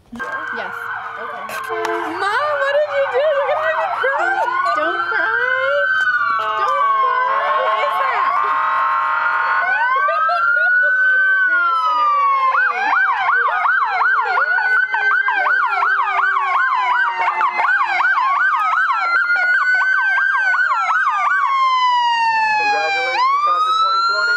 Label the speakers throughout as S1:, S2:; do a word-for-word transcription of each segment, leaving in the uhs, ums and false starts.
S1: Yes.
S2: Okay.
S1: Mom, what did you do? You're gonna make me cry. Don't cry. Don't cry. Who is that? It's Chris and everybody.
S3: Congratulations, class of twenty twenty.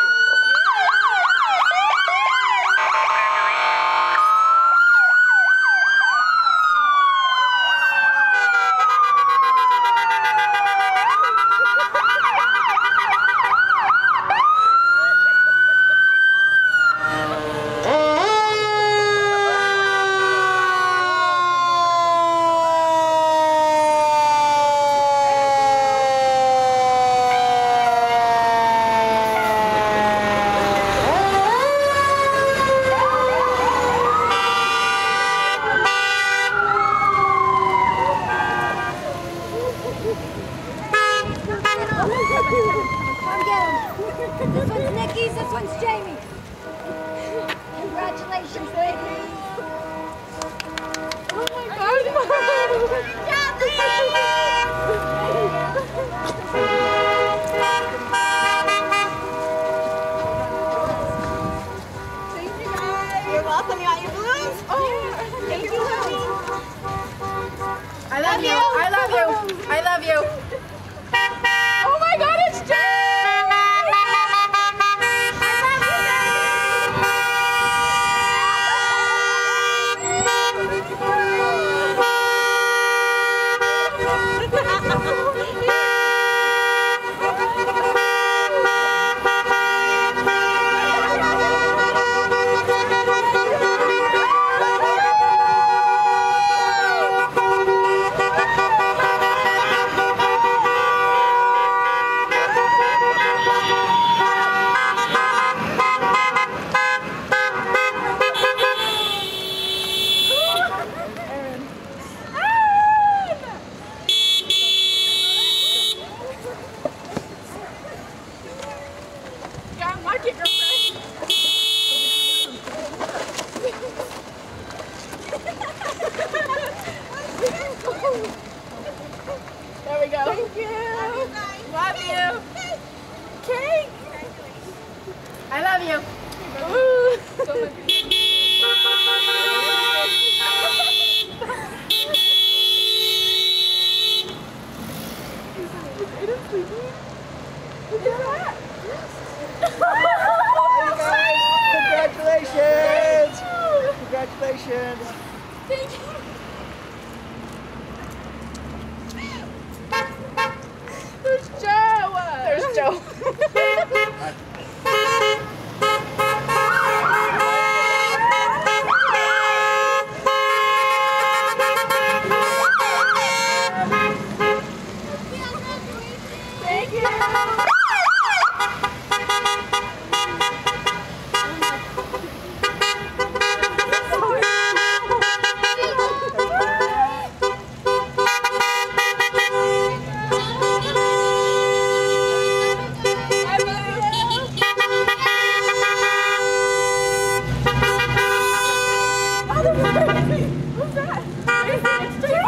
S4: Come get him. This one's Nikki's, this one's Jamie's. Congratulations, baby.
S1: Oh my God, Mom.
S2: Thank you guys. You're welcome. You got your balloons? Oh, thank you, honey.
S1: I love you. I love you. I love you. Oh my God, it's Jay! There we go. Thank you. Love you. Cake. I love you. Ooh.
S3: Congratulations! Congratulations!
S1: Thank you. There's Joe. There's Joe. Thank you. Who's that? It's Joe.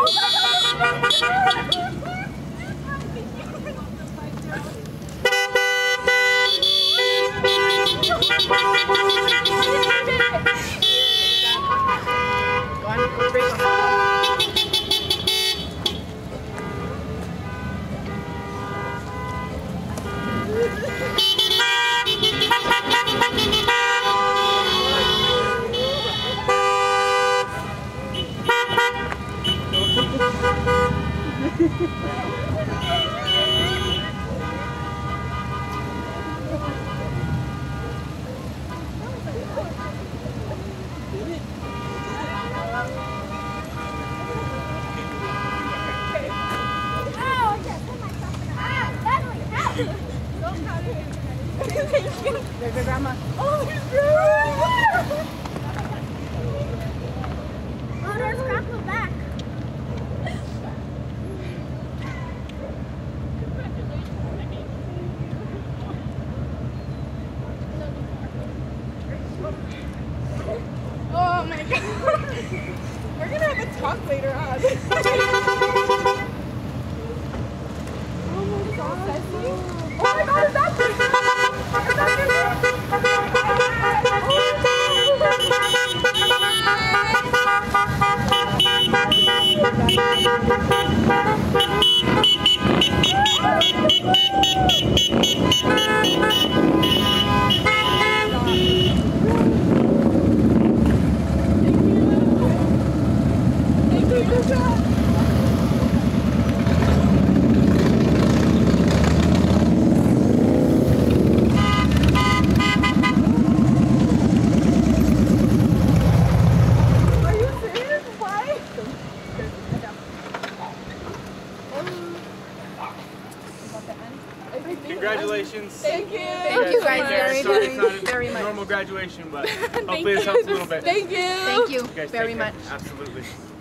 S1: Thank you. There's your grandma. Oh, there's grandma.
S4: Oh, there's grandpa back.
S1: Oh my God.
S2: talk later on. Oh my god. Oh my god, is that this? Is that
S3: Congratulations.
S2: Thank you.
S1: Thank you guys very,
S3: Sorry,
S1: very,
S3: it's not a
S1: very much.
S3: normal graduation, but hopefully this helps a little bit.
S2: Thank you.
S1: Thank you
S3: You guys
S1: very
S3: take care.
S1: much.
S3: Absolutely.